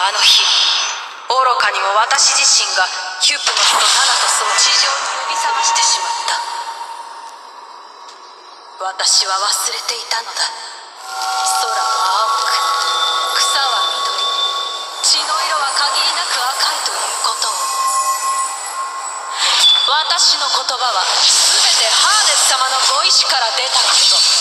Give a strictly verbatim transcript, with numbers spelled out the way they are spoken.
あの日、愚かにも私自身がキュプノスとタナトスを地上に呼び覚ましてしまった。私は忘れていたのだ。空は青く、草は緑、血の色は限りなく赤いということを。私の言葉は全てハーデス様のご意志から出たこと。